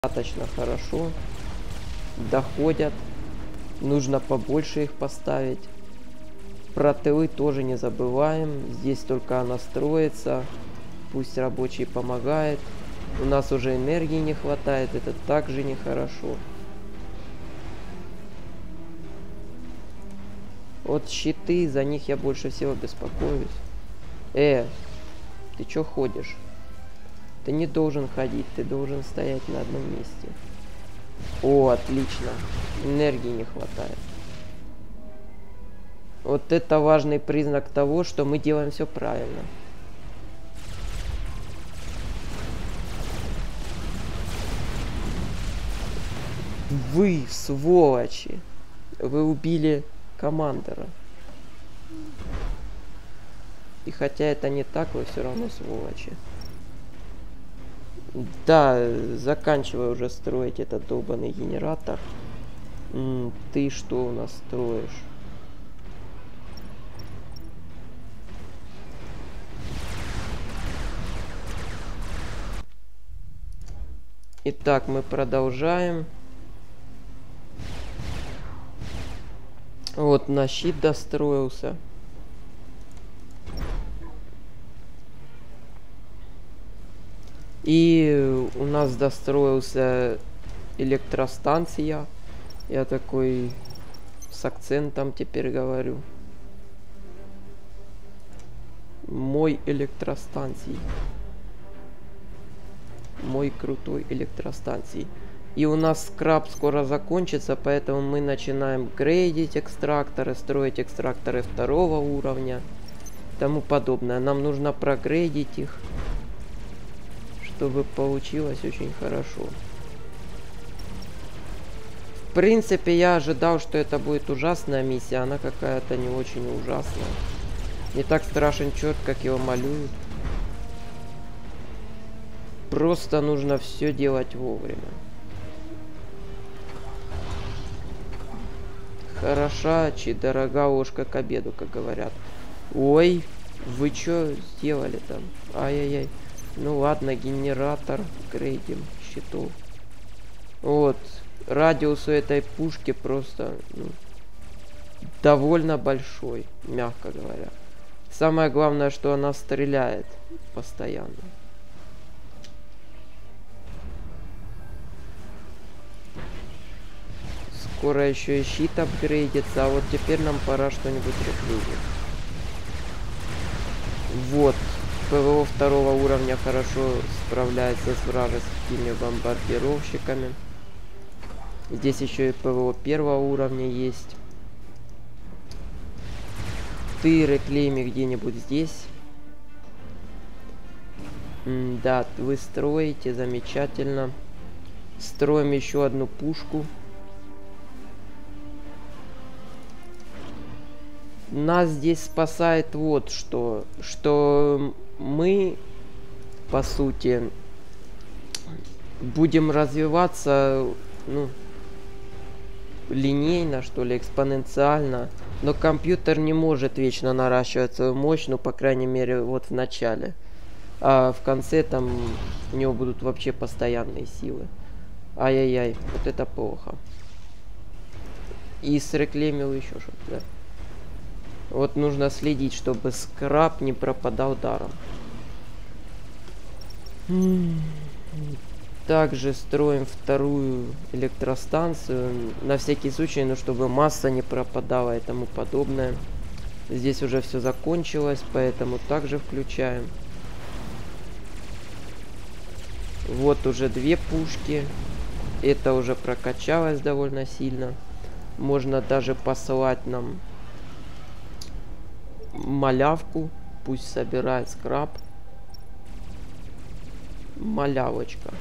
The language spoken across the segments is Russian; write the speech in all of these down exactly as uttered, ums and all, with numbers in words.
достаточно хорошо. Доходят. Нужно побольше их поставить. Про тылы тоже не забываем. Здесь только она строится. Пусть рабочий помогает. У нас уже энергии не хватает. Это также нехорошо. Вот щиты, за них я больше всего беспокоюсь. Э, ты чё ходишь? Ты не должен ходить, ты должен стоять на одном месте. О, отлично. Энергии не хватает. Вот это важный признак того, что мы делаем все правильно. Вы, сволочи! Вы убили командора. И хотя это не так, вы все равно сволочи. Да, заканчивай уже строить этот долбанный генератор. М, ты что у нас строишь? Итак, мы продолжаем. Вот, на щит достроился. И у нас достроился электростанция. Я такой с акцентом теперь говорю. Мой электростанций. Мой крутой электростанций. И у нас скраб скоро закончится, поэтому мы начинаем грейдить экстракторы, строить экстракторы второго уровня, тому подобное. Нам нужно прогрейдить их, чтобы получилось очень хорошо. В принципе, я ожидал, что это будет ужасная миссия, она какая-то не очень ужасная. Не так страшен черт, как его малюют. Просто нужно все делать вовремя. Хороша, чи дорога ложка к обеду, как говорят. Ой, вы что сделали там? Ай-яй-яй. Ну ладно, генератор грейдим щитов. Вот. Радиус у этой пушки просто ну, довольно большой, мягко говоря. Самое главное, что она стреляет постоянно. Скоро еще и щит апгрейдится, а вот теперь нам пора что-нибудь реплюзить. Вот. ПВО второго уровня хорошо справляется с вражескими бомбардировщиками. Здесь еще и ПВО первого уровня есть. Ты реклейми где-нибудь здесь. М да, вы строите, замечательно. Строим еще одну пушку. Нас здесь спасает вот что. Что мы, по сути, будем развиваться, ну, линейно, что ли, экспоненциально. Но компьютер не может вечно наращивать свою мощь, ну, по крайней мере, вот в начале. А в конце там у него будут вообще постоянные силы. Ай-яй-яй, вот это плохо. И среклемил еще что-то, да. Вот нужно следить, чтобы скраб не пропадал даром. Также строим вторую электростанцию. На всякий случай, ну, чтобы масса не пропадала и тому подобное. Здесь уже все закончилось, поэтому также включаем. Вот уже две пушки. Это уже прокачалось довольно сильно. Можно даже посылать нам малявку, пусть собирает скраб. Малявочка.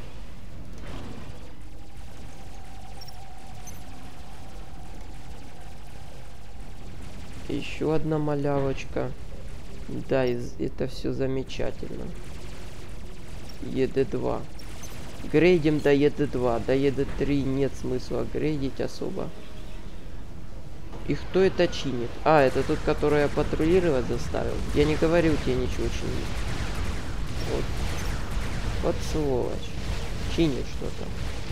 Еще одна малявочка. Да, это все замечательно. Е Д два. Грейдим до Е Д два. До Е Д три нет смысла грейдить особо. И кто это чинит? А, это тот, который я патрулировать заставил. Я не говорил тебе ничего чинить. Вот. Вот сволочь. чинит что-то.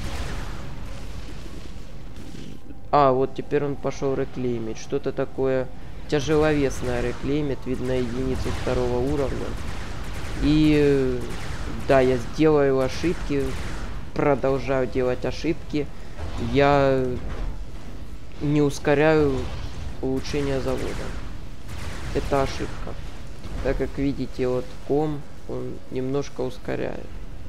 А, вот теперь он пошел реклеймить. Что-то такое тяжеловесное реклеймит. Видно единицу второго уровня. И да, я сделаю ошибки. Продолжаю делать ошибки. Я не ускоряю улучшение завода. Это ошибка. Так как видите, вот ком, он немножко ускоряет.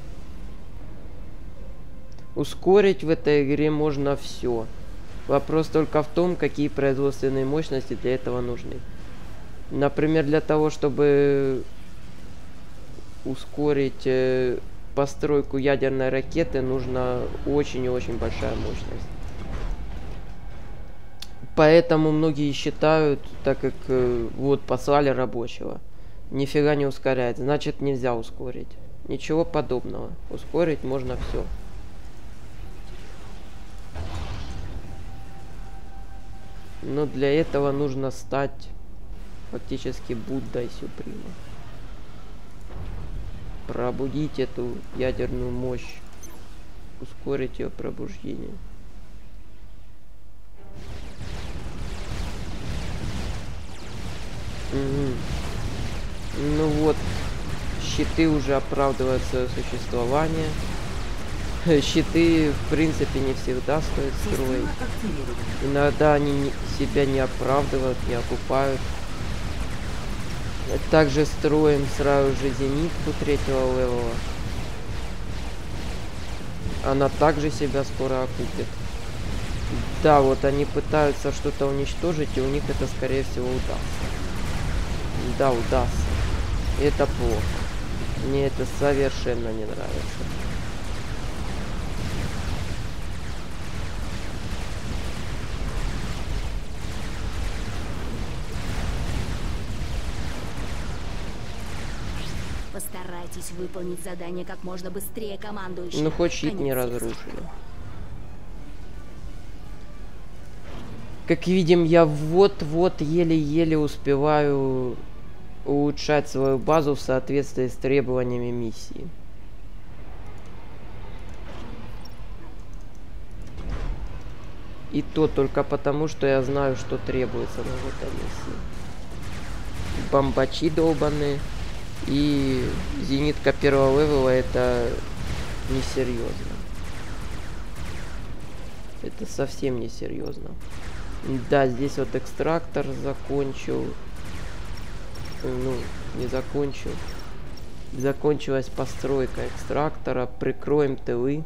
Ускорить в этой игре можно все. Вопрос только в том, какие производственные мощности для этого нужны. Например, для того, чтобы ускорить э, постройку ядерной ракеты, нужна очень и очень большая мощность. Поэтому многие считают, так как э, вот послали рабочего, нифига не ускоряет, значит нельзя ускорить. Ничего подобного. Ускорить можно все. Но для этого нужно стать фактически Буддой Сюприма. Пробудить эту ядерную мощь. Ускорить ее пробуждение. Угу. Ну вот, щиты уже оправдывают свое существование. Щиты, в принципе, не всегда стоит строить. Иногда они не, себя не оправдывают, не окупают. Также строим сразу же зенитку третьего левела. Она также себя скоро окупит. Да, вот они пытаются что-то уничтожить, и у них это, скорее всего, удастся. Да, удастся. И это плохо. Мне это совершенно не нравится. Постарайтесь выполнить задание как можно быстрее, командующий. Ну, хоть щит не разрушили. Как видим, я вот-вот еле-еле успеваю улучшать свою базу в соответствии с требованиями миссии. И то только потому, что я знаю, что требуется на этой миссии. Бомбачи долбаные. И зенитка первого левела — это несерьезно. Это совсем несерьезно. Да, здесь вот экстрактор закончил. Ну, не закончил. Закончилась постройка экстрактора. Прикроем тылы.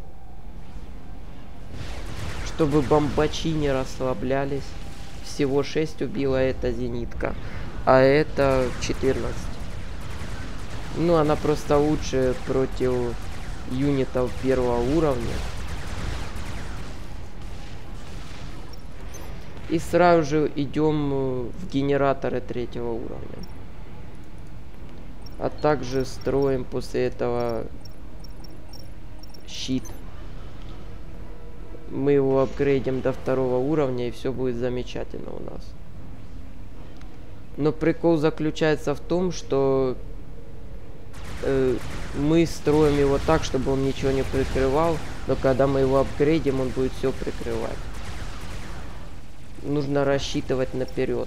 Чтобы бомбачи не расслаблялись. Всего шесть убила эта зенитка. А это четырнадцать. Ну, она просто лучше против юнитов первого уровня. И сразу же идем в генераторы третьего уровня. А также строим после этого щит. Мы его апгрейдим до второго уровня, и все будет замечательно у нас. Но прикол заключается в том, что э, мы строим его так, чтобы он ничего не прикрывал, но когда мы его апгрейдим, он будет все прикрывать. Нужно рассчитывать наперед.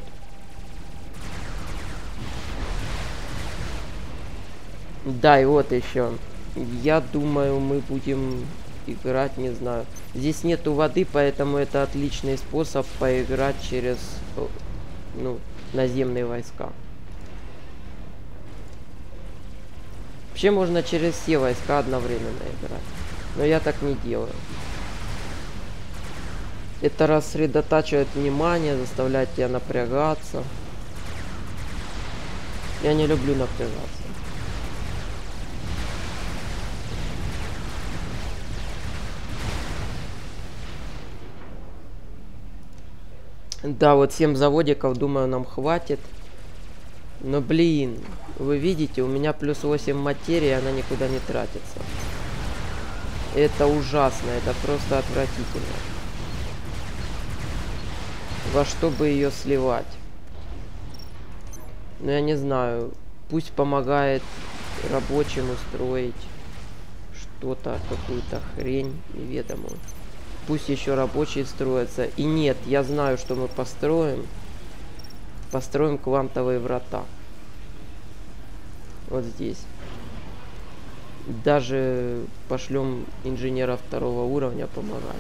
Да, и вот еще. Я думаю, мы будем играть, не знаю. Здесь нету воды, поэтому это отличный способ поиграть через, ну, наземные войска. Вообще можно через все войска одновременно играть. Но я так не делаю. Это рассредотачивает внимание, заставляет тебя напрягаться. Я не люблю напрягаться. Да, вот семь заводиков, думаю, нам хватит. Но, блин, вы видите, у меня плюс восемь материи, она никуда не тратится. Это ужасно, это просто отвратительно. Во что бы ее сливать? Ну, я не знаю. Пусть помогает рабочим устроить что-то, какую-то хрень неведомую. Пусть еще рабочие строятся. И нет, я знаю, что мы построим. Построим квантовые врата. Вот здесь. Даже пошлем инженера второго уровня помогать.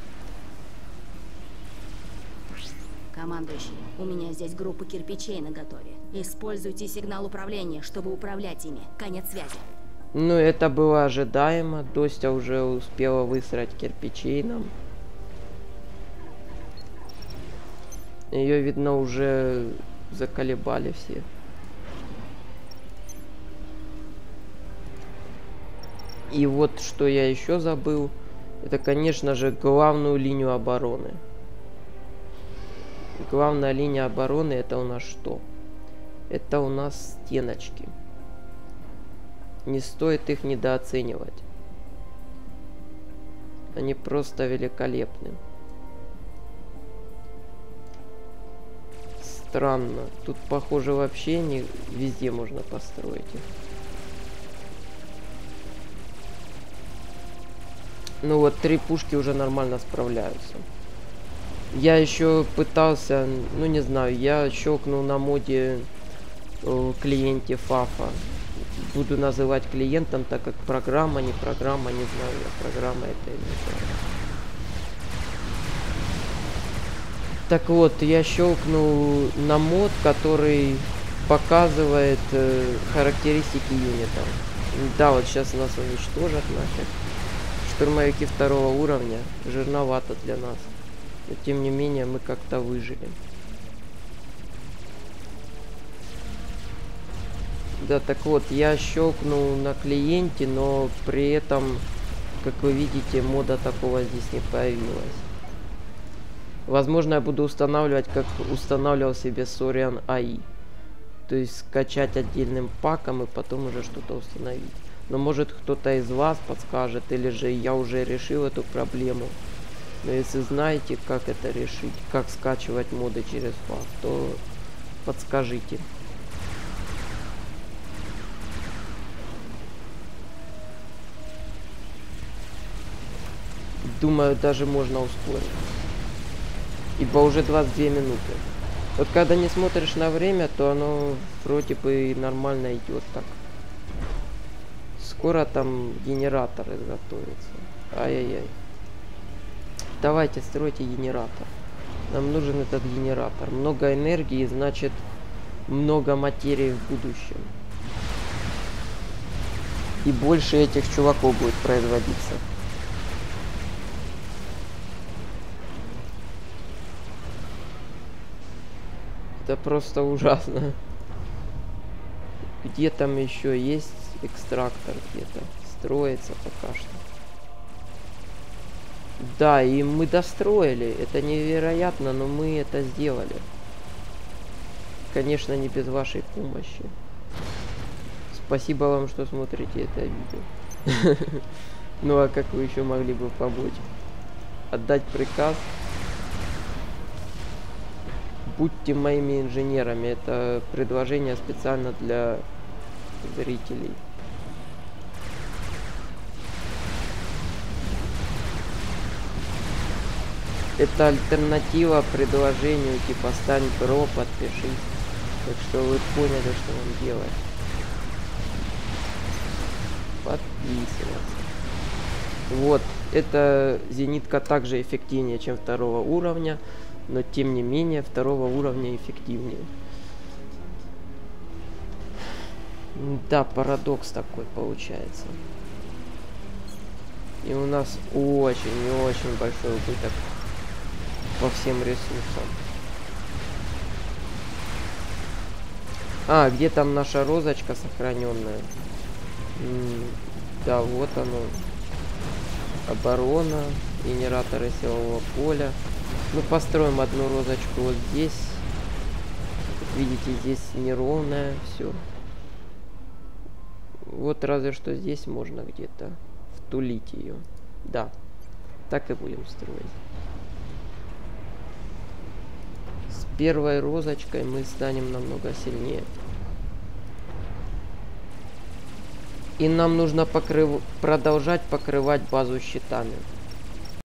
Командующий, у меня здесь группа кирпичей наготове. Используйте сигнал управления, чтобы управлять ими. Конец связи. Ну, это было ожидаемо. Достя уже успела высрать кирпичей нам. Ее, видно, уже заколебали все. И вот что я еще забыл. Это, конечно же, главную линию обороны. Главная линия обороны — это у нас что? Это у нас стеночки. Не стоит их недооценивать. Они просто великолепны. Странно. Тут, похоже, вообще не везде можно построить их. Ну вот, три пушки уже нормально справляются. Я еще пытался, ну не знаю, я щелкнул на моде э, клиенте Фафа. Буду называть клиентом, так как программа, не программа, не знаю, я программа это или не программа. Так вот, я щелкнул на мод, который показывает э, характеристики юнита. Да, вот сейчас нас уничтожат нафиг. Штурмовики второго уровня. Жирновато для нас. Но тем не менее мы как-то выжили. Да, так вот, я щелкнул на клиенте, но при этом, как вы видите, мода такого здесь не появилась. Возможно, я буду устанавливать, как устанавливал себе Sorian эй ай. То есть скачать отдельным паком и потом уже что-то установить. Но может кто-то из вас подскажет, или же я уже решил эту проблему. Но если знаете, как это решить, как скачивать моды через фаф, то подскажите. Думаю, даже можно ускорить. Ибо уже двадцать две минуты. Вот когда не смотришь на время, то оно вроде бы нормально идет так. Скоро там генератор изготовится. Ай-яй-яй. Давайте, стройте генератор. Нам нужен этот генератор. Много энергии, значит, много материи в будущем. И больше этих чуваков будет производиться. Это просто ужасно. Где там еще есть экстрактор где-то? Строится пока что. Да, и мы достроили. Это невероятно, но мы это сделали. Конечно, не без вашей помощи. Спасибо вам, что смотрите это видео. Ну а как вы еще могли бы помочь? Отдать приказ? Будьте моими инженерами. Это предложение специально для зрителей. Это альтернатива предложению типа стань бро, подпишись. Так что вы поняли, что вам делать. Подписываться. Вот. Эта зенитка также эффективнее, чем второго уровня. Но тем не менее второго уровня эффективнее. Да, парадокс такой получается. И у нас очень и очень большой убыток по всем ресурсам. А, где там наша розочка сохраненная? М-м, да, вот оно. Оборона, генераторы силового поля. Мы построим одну розочку вот здесь. Как видите, здесь неровная все. Вот разве что здесь можно где-то втулить ее. Да, так и будем строить. С первой розочкой мы станем намного сильнее. И нам нужно покрыв... продолжать покрывать базу щитами.